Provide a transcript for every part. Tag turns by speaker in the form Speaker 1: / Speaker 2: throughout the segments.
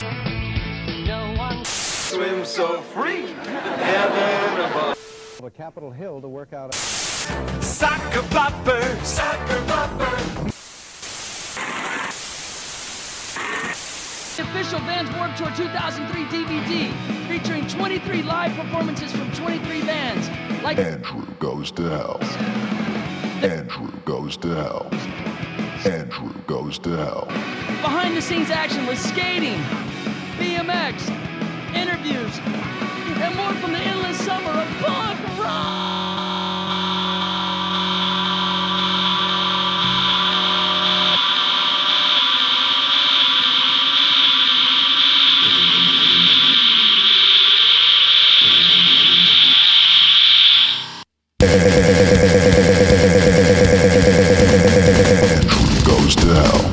Speaker 1: No one swims so free, heaven above.
Speaker 2: To Capitol Hill to work out a
Speaker 1: Soccer bopper, soccer bopper.
Speaker 3: The official Vans Warped Tour 2003 DVD featuring 23 live performances from 23 bands like
Speaker 4: Andrew Goes to Hell. Andrew Goes to Hell. Andrew Goes to Hell.
Speaker 3: behind the scenes action with skating, BMX, interviews, and more from the endless summer of punk rock.
Speaker 4: Andrew Goes to Hell.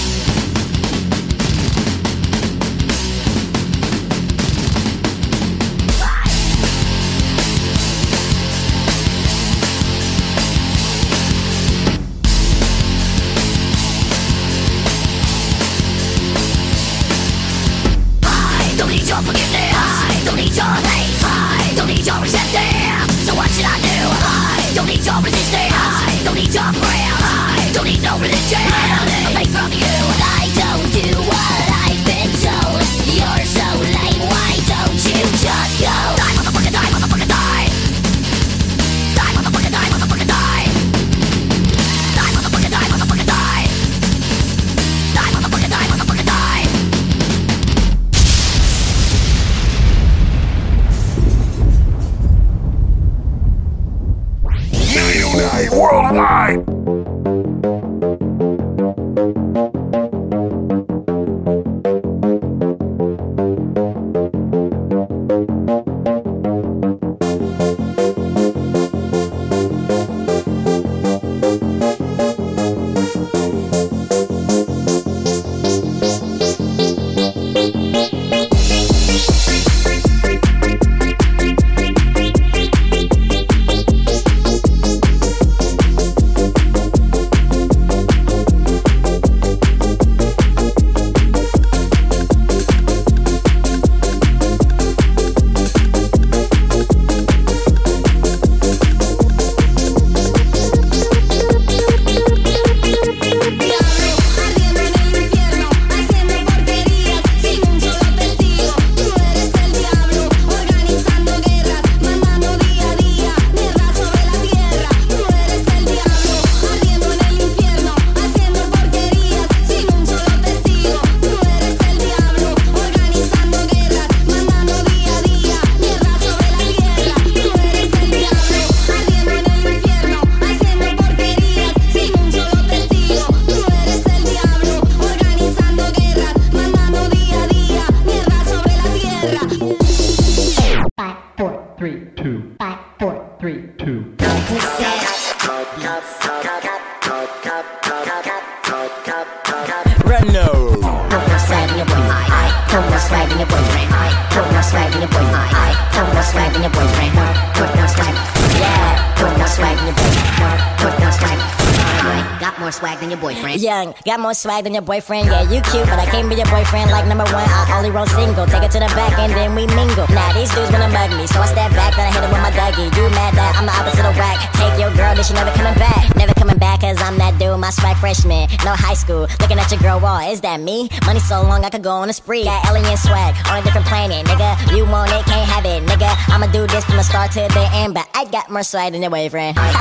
Speaker 5: Don't need your forgiveness, I don't need your hate, I don't need your resentment. So what should I do? I don't need your resistance, I don't need your prayer, I don't need no religion. I'm made from you, and I don't do what I've been told. You're so lame, why don't you just go? Die, motherfucker, die, motherfucker, die. Die, motherfucker, die, motherfucker, die. Die, motherfucker, die, motherfucker, die. Die, motherfucker, die, motherfucker, die.
Speaker 4: Unite worldwide.
Speaker 5: Young, got more swag than your boyfriend. Yeah, you cute, but I can't be your boyfriend. Like #1, I only roll single. Take it to the back and then we mingle. Now these dudes wanna mug me, so I step back, then I hit it with my Dougie. You mad that I'm the opposite of whack? Take your girl, then she never coming back. Never coming back, cause I'm that dude, my swag freshman. No high school, looking at your girl wall. Is that me? Money so long I could go on a spree. Got alien swag on a different planet, nigga. You want it, can't have it, nigga. I'ma do this from the start to the end, but I got more swag than your boyfriend. Yeah.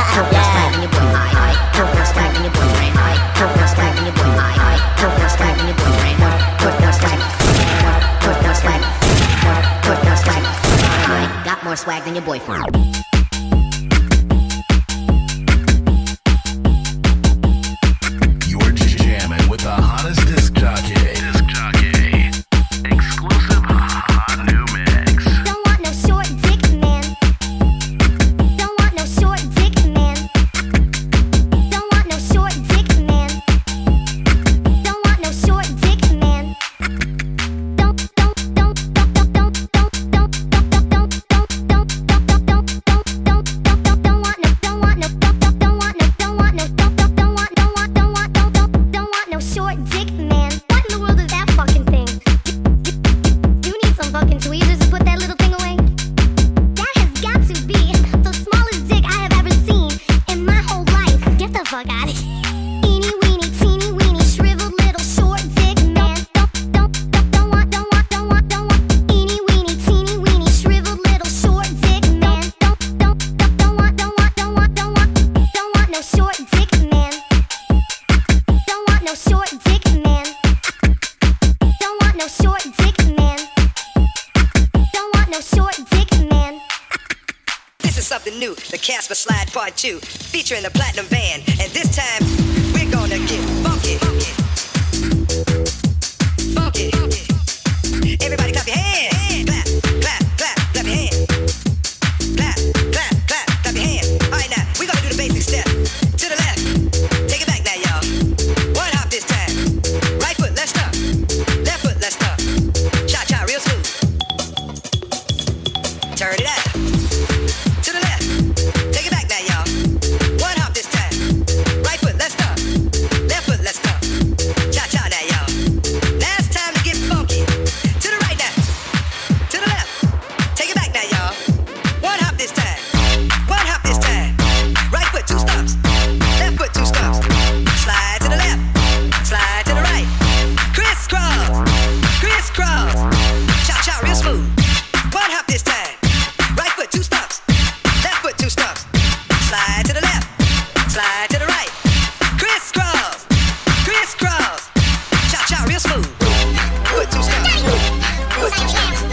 Speaker 5: Got more swag than your boyfriend.
Speaker 4: You're jamming with the hottest disc jockey. Disc jockey. Exclusive hot new mix.
Speaker 6: Don't want no short dick, man. Don't want no short dick, man. Don't want no short dick, man. Don't want no short dick, man. Don't short dick man. Don't want no short dick man. Don't want no short dick man.
Speaker 7: This is something new, the Casper Slide Part 2, featuring the Platinum Band, and this time we're gonna get funky. Funky. Everybody clap your hands. Clap, clap, clap, clap your hands. Clap, clap, clap, clap your hands. All right, now we're gonna do the basic step. To the left. Take it back now, y'all. One hop this time. Right foot, let's stop. Left foot, let's stop. Cha-cha, real smooth. Turn it out. To the left. Take it back now, y'all. One hop this time. Right foot, let's stop. Left foot, let's stop. Cha-cha now, y'all. Now it's time to get funky. To the right now. To the left. Take it back now, y'all. One hop this time. One hop this time. Right foot, 2 stomps. Left foot, 2 stomps. Slide to the left. Slide to the right. Crisscross. Crisscross. Cha-cha, real smooth. One hop this time. Right foot, 2 stomps. Left foot, 2 stomps. Slide to the left. Slide to the right. Crisscross. Crisscross. Cha-cha, real smooth. Foot, 2 stomps. Foot, 2 stomps.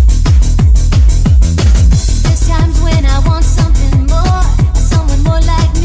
Speaker 6: There's times when I want something more, someone more like me.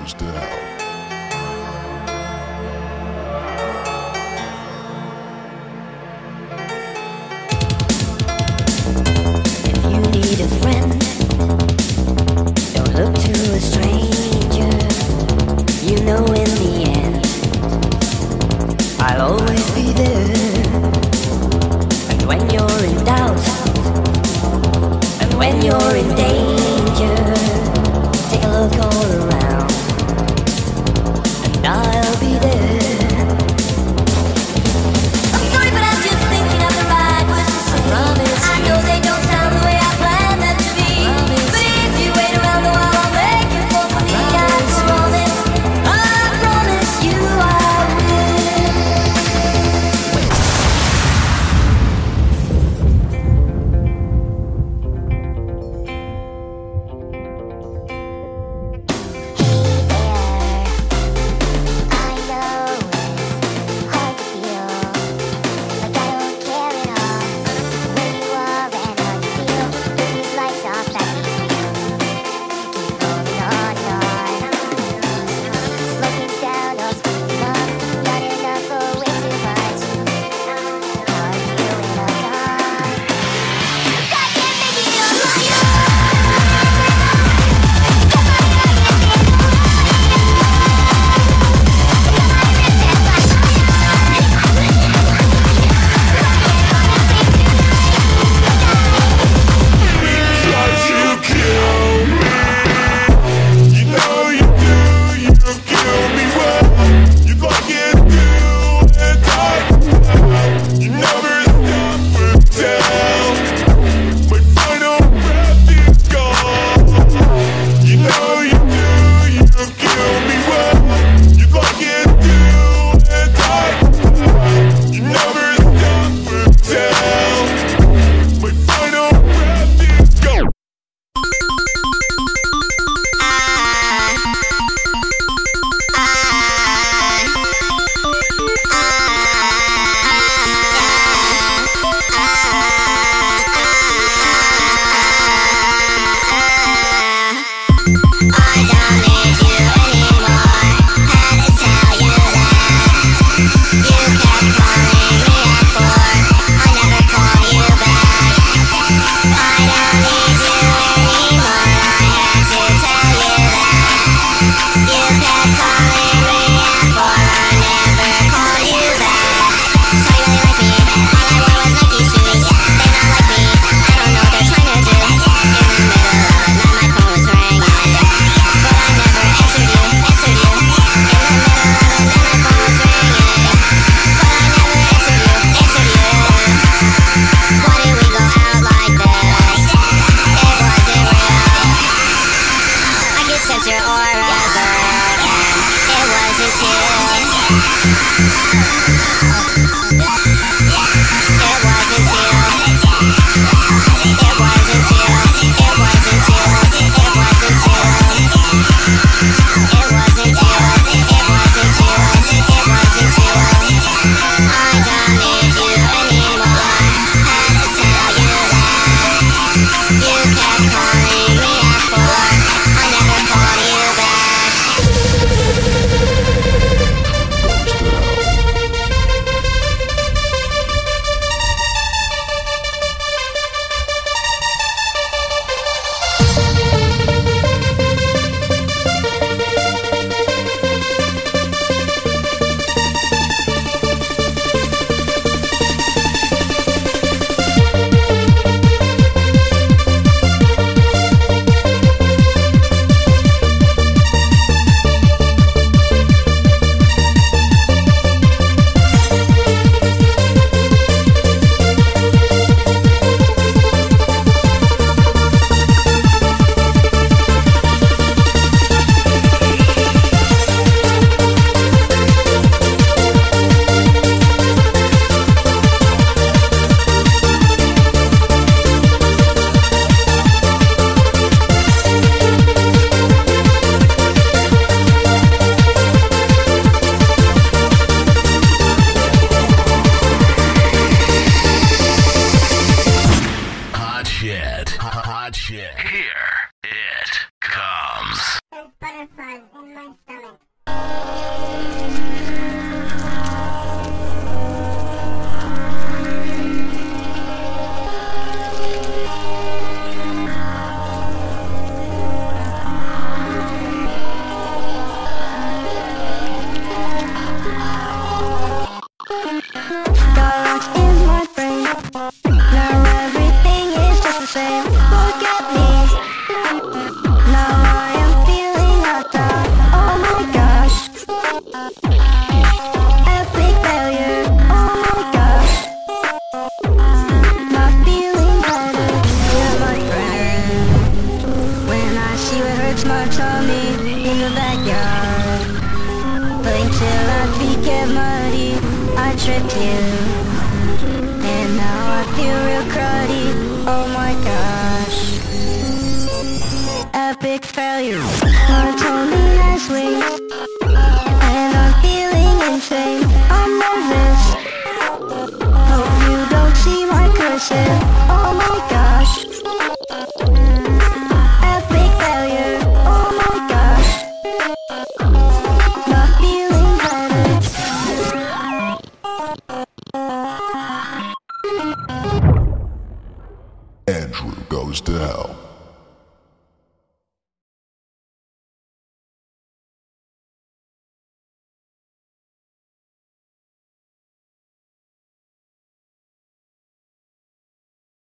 Speaker 8: stay out.
Speaker 5: If you need a friend, don't look to a stranger. You know in the end, I'll always be there. And when you're in doubt, and when you're in danger, take a look all around, and I'll be there. I'm sorry, but I'm just thinking of the right words to say. I know they don't sound the way I planned them to be. But if you wait around a while, I'll make you fall for me. I promise you I will.
Speaker 8: Stay hurts my tummy in the backyard. Playing till our feet get muddy, I tripped you, and now I feel real cruddy. Oh my gosh, epic failure. My tummy has wings, and I'm feeling insane. I'm nervous, hope you don't see my cursive. Oh my gosh, epic failure. Oh my gosh, not feeling better.
Speaker 9: Andrew goes to hell.